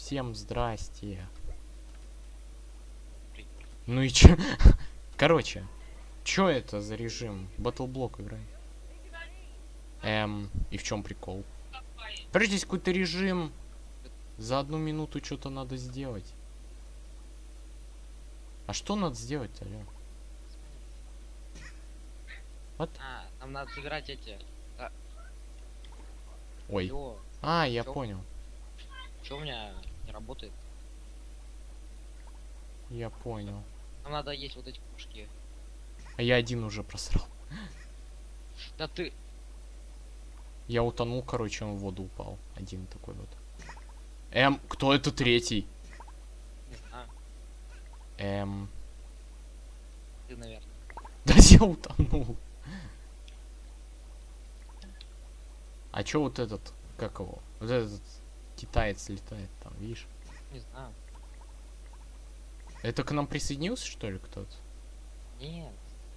всем здрасте. Ну и чё? Короче, чё это за режим? Батлблок играй. И в чем прикол? Короче, здесь какой-то режим. За 1 минуту что-то надо сделать. А что надо сделать, алё? Вот. Нам надо собирать эти. Ой. Алло, Я чё? понял. Чё у меня не работает? Я понял. Нам надо есть вот эти пушки. А я один уже просрал. Да ты. Я утонул, короче, он в воду упал. Один такой вот. Кто это третий? Не знаю, ты, наверное. Да я утонул. А чё вот этот, как его? Вот этот китаец летает там, видишь? Не знаю. Это к нам присоединился, что ли, кто-то? Нет.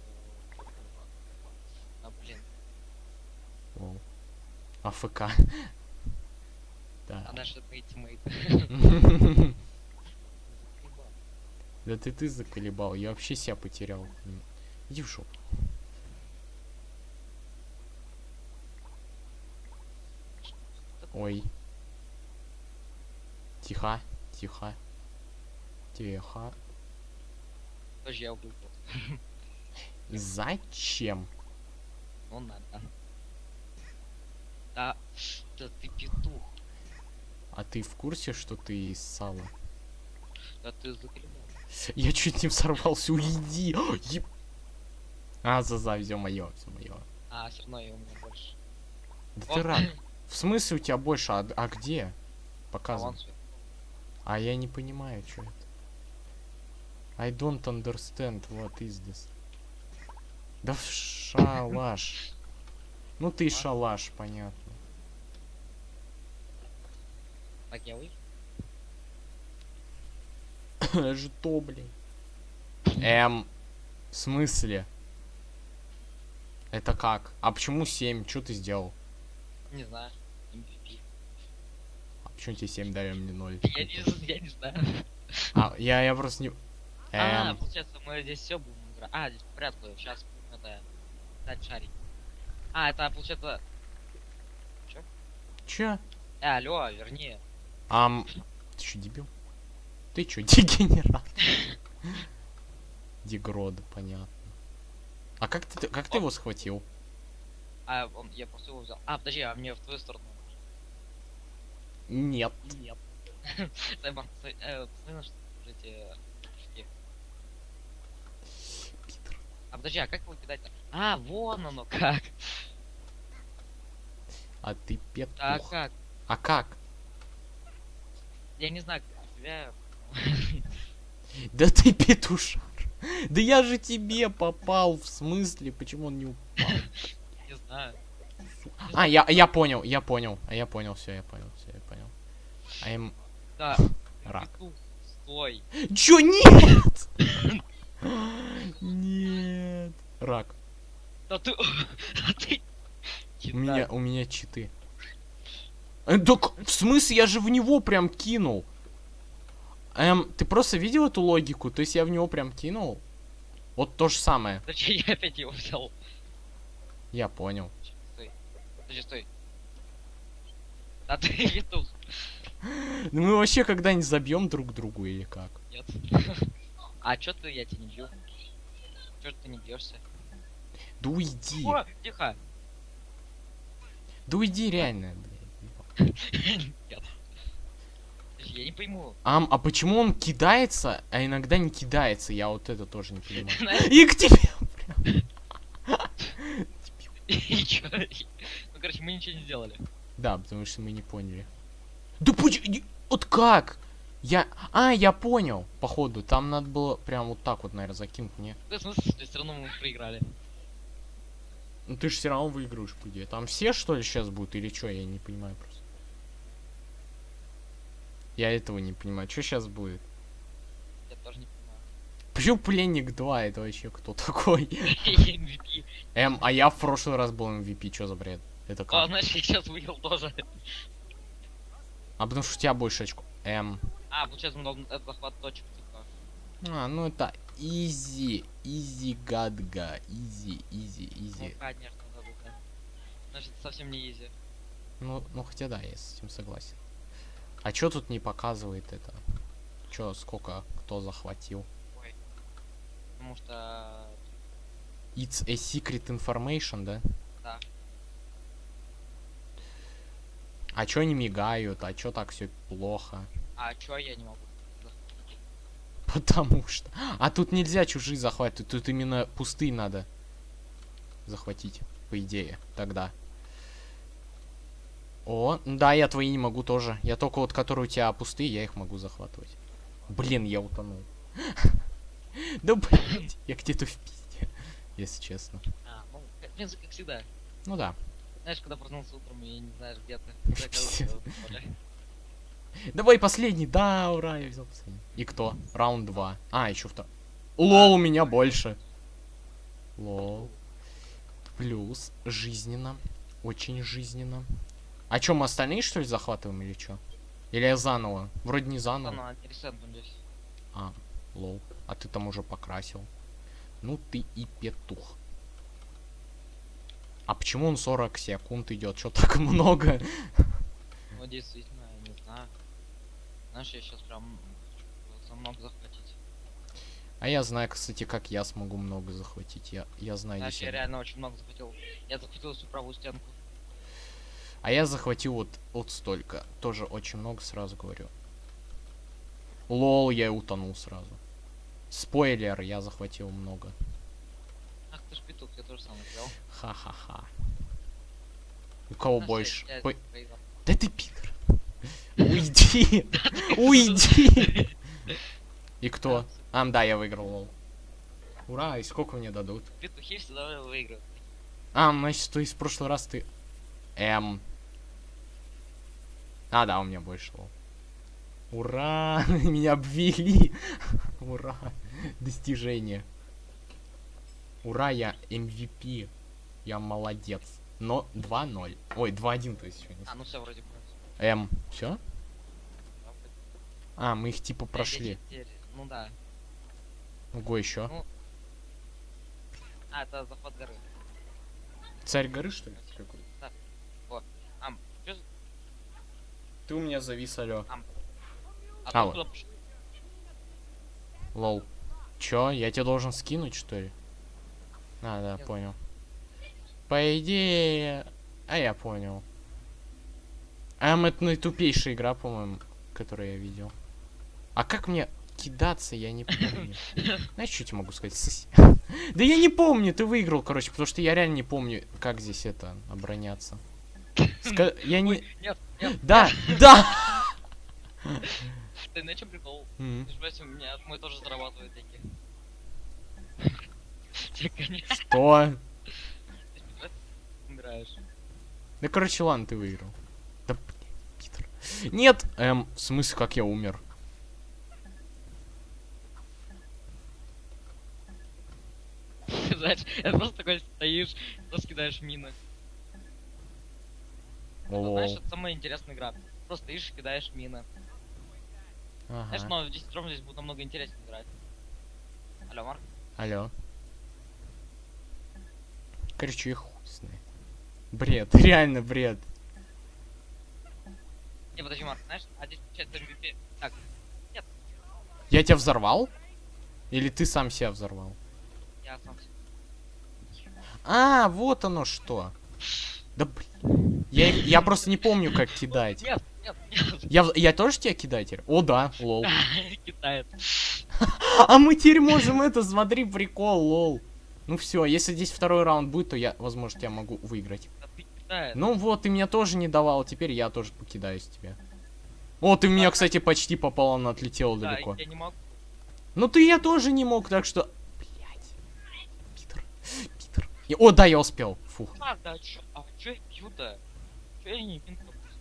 А блин. Воу. АФК. Да. А наш это тиммейт. Да ты заколебал. Я вообще себя потерял. Иди в жопу. Ой. Тихо, тихо. Тихо. Тоже я выпал. Зачем? Ну надо. Да ты петух. А ты в курсе, что ты из сала? Да ты заколебал. Я чуть не взорвался, уйди! За все моё, все моё. Все равно я у меня больше. Да ты рак. В смысле у тебя больше? А где? вон Показывай. всё. А я не понимаю, что это. I don't understand what is this. Да шалаш. Ну ты шалаш, понятно. Так я выйду. Что, блин? В смысле? Это как? А почему 7? Что ты сделал? Не знаю. MVP. А почему тебе 7 дали, а мне 0? Я не знаю. Я просто не... Получается, мы здесь все будем играть. Здесь порядку. Сейчас это дать шарик. Это получается. Чё? Алло, верни. Ты чё, дебил? Ты чё, дегенерат? Дегрод, понятно. А как ты его схватил? Я просто его взял. Подожди, мне в твою сторону. Нет. Нет. Саймон, посмотри, что эти штуки. Питер. Подожди, как его кидать-то? Вон оно как. А ты петух. Как? А как? Я не знаю, как тебя. Да ты петушар. Да я же тебе попал, в смысле? Почему он не упал? Не знаю. Я понял, все, я понял. Да. Рак. Петух, стой. Чё, нет? Нет. Рак. Да ты. У меня читы. Так, в смысле, я же в него прям кинул. Ты просто видел эту логику? То есть я в него прям кинул? Вот то же самое. Зачем я опять его взял? Я понял. Стой. Подожди, стой. Да ты петух. Ну мы вообще когда-нибудь забьем друг другу или как? Нет. Чё ты, я тебя не бью? Чё ты не бьешься? Да уйди. Тихо. Да уйди реально, блядь. Нет. Я не пойму. А почему он кидается, а иногда не кидается? Я вот это тоже не понимаю. Знаешь, И к тебе прям. и чё? Ну, короче, мы ничего не сделали. Да, потому что мы не поняли. Да вот как? Я понял, походу. Там надо было прям вот так вот, наверное, закинуть мне. Да, в смысле, все равно мы проиграли. Ну ты же все равно выиграешь, по идее. Там все, что ли, сейчас будут или что? Я не понимаю просто. Я этого не понимаю. Что сейчас будет? Я тоже не понимаю. Почему Пленник 2? Это вообще кто такой? MVP. А я в прошлый раз был MVP. Что за бред? Это как? Знаешь, я сейчас выиграл тоже. Потому что у тебя больше очков. А, получается, мы должны этот захват точек, типа. Ну это изи гадга, изи. Ну, конечно, да. Значит, совсем не изи. Ну хотя да, я с этим согласен. А чё тут не показывает это? Чё, сколько кто захватил? Ой. Потому что... It's a secret information, да? Да. А чё не мигают? А чё так все плохо? А чё я не могу? Потому что... А тут нельзя чужие захватывать, тут именно пустые надо захватить, по идее, тогда. О, да, я твои не могу тоже. Я только вот, которые у тебя пустые, я их могу захватывать. Блин, я утонул. Да блин, я где-то в пизде, если честно. Ну, в принципе, как всегда. Ну да. Знаешь, когда проснулся утром и не знаешь, где ты. Пиздец. Давай последний, да, ура, я взял последний. И кто? Раунд 2. А, еще второй. Лол, у меня больше. Лол. Плюс жизненно. Очень жизненно. А чё, мы остальные, что ли, захватываем или чё? Или я заново? Вроде не заново. Ну, они ресетнулись. А, лол. А ты там уже покрасил. Ну ты и петух. А почему он 40 секунд идет? Чё так много? Ну, действительно, я не знаю. Знаешь, я сейчас прям за много захватить. А я знаю, кстати, как я смогу много захватить. Я знаю Знаешь, здесь. я реально очень много захватил. Я захватил всю правую стенку. А я захватил вот столько. Тоже очень много, сразу говорю. Лол, я утонул сразу. Спойлер, я захватил много. Ах ты ж петух, я тоже самое сделал. Ха-ха-ха. У кого Знаешь, больше? я проиграл. Да ты пидор. Уйди. Уйди. И кто? Да, я выиграл, лол. Ура, и сколько мне дадут? Петухи всегда выигрывают. Значит, то есть в прошлый раз ты... да, у меня больше, лол. Ура! Меня обвели! Ура! Достижение. Ура, я MVP. Я молодец. Но 2-0. Ой, 2-1, то есть еще не... Ну все, вроде бы. Все? Мы их типа прошли. Ну да. Ого, еще. Ну... это захват горы. Царь горы, что ли? Какой? Да. Вот. Чё... Ты у меня завис, алё. ты вот. куда пошел? Лол. Чё? Я тебе должен скинуть, что ли? Да, Нет. понял. По идее... я понял. Это наитупейшая игра, по-моему, которую я видел. А как мне кидаться, я не помню. Знаешь, что я тебе могу сказать? Да я не помню, ты выиграл, короче, потому что я реально не помню, как здесь это, обороняться. Я не... Нет. Да! Ты на чем прикол? Ты ж, у меня мой тоже зарабатывает деньги. Что? Ты умираешь. Да, короче, ладно, ты выиграл. Да, блин, нет! В смысле, как я умер? Знаешь, это просто такой стоишь, просто кидаешь мины. Знаешь, это самая интересная игра. Просто стоишь и кидаешь мины. Знаешь, но в 10 здесь будет намного интереснее играть. Алло, Марк? Алло. Короче, я хуй знает. Бред, реально бред. Не, подожди, Марк, знаешь, здесь получается MVP. Так, нет. Я тебя взорвал? Или ты сам себя взорвал? Я сам. Вот оно что. Да блин. Я просто не помню, как кидать. Нет. Я тоже тебя кидатель? О, да, лол. Кидает. А мы теперь можем это, смотри, прикол, лол. Ну все, если здесь второй раунд будет, то я, возможно, тебя могу выиграть. Ну вот, ты меня тоже не давал, теперь я тоже покидаюсь тебе. О, ты в меня, кстати, почти попал, он отлетел далеко. Я не могу. Ну ты я тоже не мог, так что... Блять. Питер. О, да, я успел. Фух. Чё я пью-то? Чё я не пью?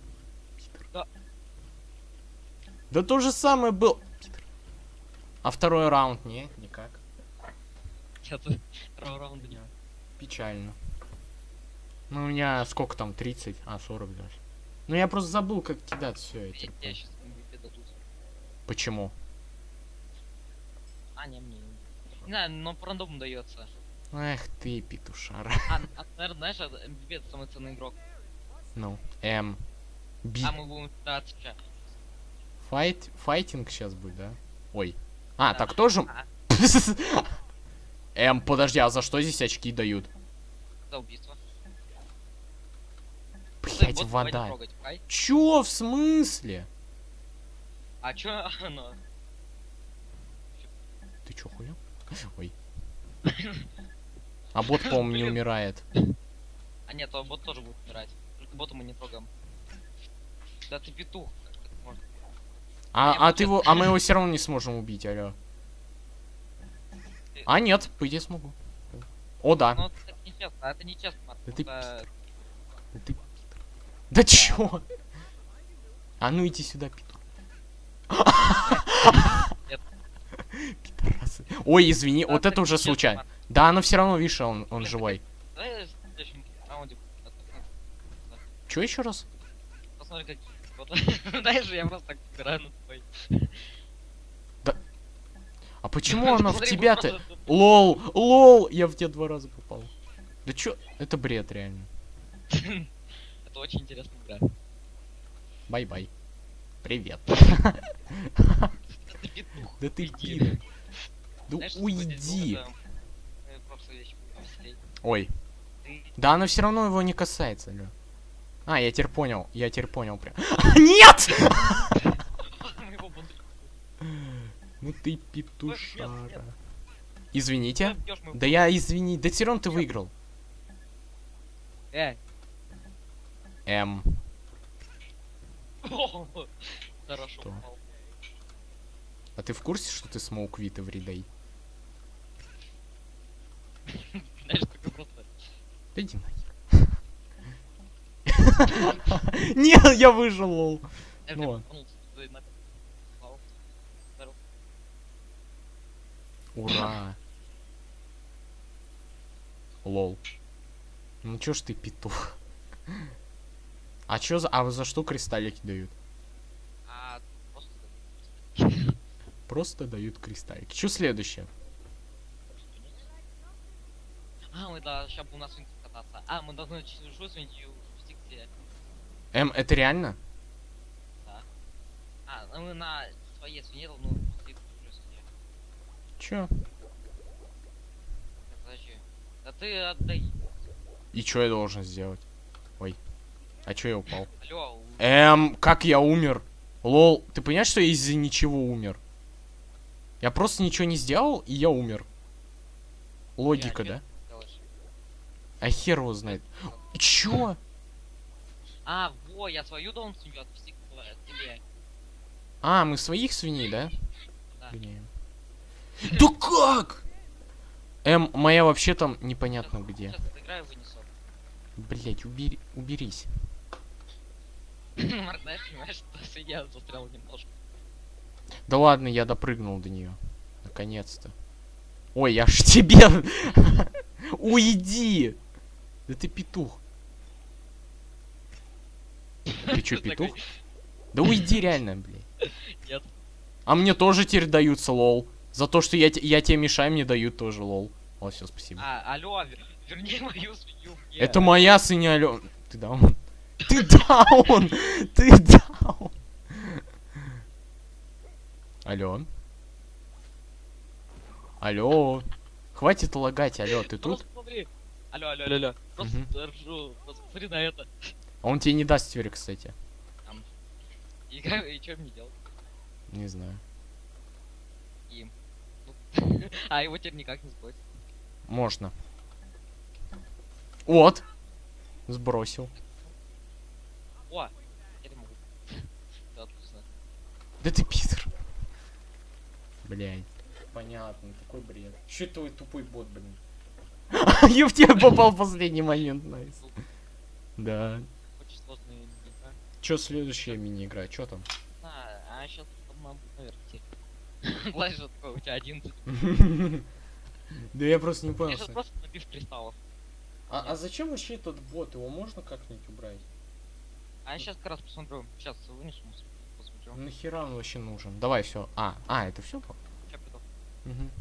Да то же самое был. А второй раунд? Не, никак. Что-то второго раунда не. Печально. Ну у меня сколько там, 30? 40 даже. Ну я просто забыл, как кидать все это. Я сейчас MVP дадут. Почему? А, не, мне. Не знаю, но по рандому дается. Эх ты, петушара. Наверное, знаешь, это самый ценный игрок. Ну, Би. А мы будем драться сейчас. Файтинг сейчас будет, да? Ой. А, Да. так тоже? Подожди, а за что здесь очки дают? За убийство. Блять, Вот вода. давай не трогать, ай. Чё, в смысле? А чё оно? Ты чё, хуя? Ой. А бот, по-моему, не Блин. умирает. А нет, то бот тоже будет умирать. Только бота мы не трогаем. Да ты петух. Как так можно? А мы его все равно не сможем убить, алё. А, нет, по идее смогу. О, да. Ну, это нечестно, это нечестно, Марк. Да ты Это- Да ты... Да чё? А ну иди сюда, пидор. Нет. Пидорасы. Ой, извини, Да, вот это уже нечестно, случайно. Марк. Да, но все равно, видишь, он Блин, живой. Давай в следующем раунде. Чё еще раз? Посмотри, как... Вот. Дай же, я просто так играю на твой. А почему она в Смотри, тебя-то? просто- Лол, я в тебя 2 раза попал. Да чё? Это бред, реально. Это очень интересная игра. Бай-бай. Привет. Ты петух. Да ты Уйди. пидор. Да Знаешь, что будет? уйди. Ну, это, просто вещь веселей. Ой. Ты- Да она все равно его не касается, алё. А, я теперь понял прям. Нет! Мы его будем- Ну ты Нет, петушара. нет. Извините. Ты бьёшь мою- Да я извини. Да все равно ты выиграл. О, хорошо Что? попал. А ты в курсе, что ты смоук вит everyday? Знаешь, такой просто... Да иди нахер. Нет, я выжил, лол. Я Ну прям ладно. пнулся, ты на- Вау. Здорово. Ура. Лол. Ну чё ж ты петух? А чё за... А за что кристаллики дают? А, просто... Просто дают кристаллики. Чё следующее? А, мы да, сейчас будем на свинке кататься. А, мы должны чужую свинью в стиксе. Это реально? Да. А, ну мы на своей свинье должны пустить чужую свинью. Чё? Подожди. Да ты отдай. И чё я должен сделать? Ой. А чё я упал? Алло, Как я умер? Лол, ты понимаешь, что я из-за ничего умер? Я просто ничего не сделал, и я умер. Логика, да? делаешь. А хер его знает. Чё? А, во, я свою должен свинью отпустить к тебе. А, мы своих свиней, да? Да. Блин. Да как? Моя вообще там непонятно где. Сейчас отыграю и вынесу. Блять, уберись. Марк, знаешь, понимаешь, что свинья застряла немножко. Да ладно, я допрыгнул до нее. Наконец-то. Ой, я ж тебе... Уйди! Да ты петух. Ты чё, петух? Да уйди реально, блядь. Нет. А мне тоже теперь даются, лол. За то, что я тебе мешаю, мне дают тоже, лол. О, все, спасибо. А, алло, верни мою свинью мне. Это моя свинья, алё. Ты даун. Ты даун! Ты даун! Алло. Алло. Хватит лагать, алло, ты тут? Просто смотри. Алло, алло, алло, алло. Просто Мгм. держу. Просто смотри на это. А он тебе не даст теперь, кстати. И что мне делать? Не знаю. Им. Ну, а его теперь никак не сбросить. Можно. Вот. Сбросил. О, теперь могу. Да, отлично. Да ты пидор. Блядь. Понятно, такой бред. Че твой тупой бот, блин? Я в тебя попал в последний момент, найс. Да. Очень сложные игра. Чё следующая мини-игра? Чё там? А сейчас нам будет наверх идти. Лазь же такой, у тебя 11. Да я просто не Я понял. сейчас просто набив кристаллов. А зачем вообще этот бот? Его можно как-нибудь убрать? А я сейчас как раз посмотрю. Сейчас вынесу. Посмотрю. посмотрю. Нахера он вообще нужен? Давай все. Это все? Сейчас приду. Угу.